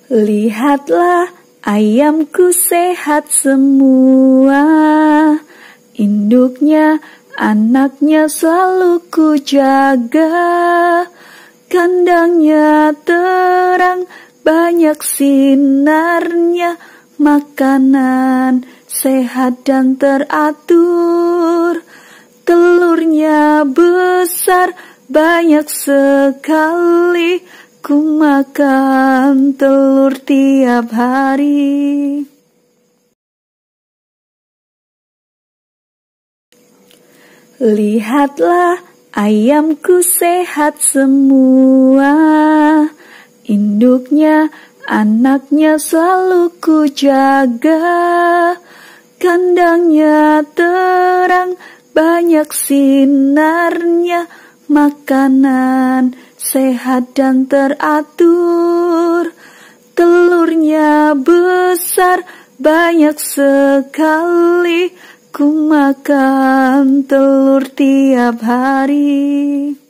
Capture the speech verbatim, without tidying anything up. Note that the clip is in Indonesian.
Lihatlah, ayamku sehat semua. Induknya, anaknya selalu ku jaga. Kandangnya terang, banyak sinarnya. Makanan sehat dan teratur. Telurnya besar, banyak sekali. Ku makan telur tiap hari. Lihatlah, ayamku sehat semua. Induknya, anaknya selalu ku jaga. Kandangnya terang, banyak sinarnya. Makanan sehat dan teratur. Telurnya besar, banyak sekali. Ku makan telur tiap hari.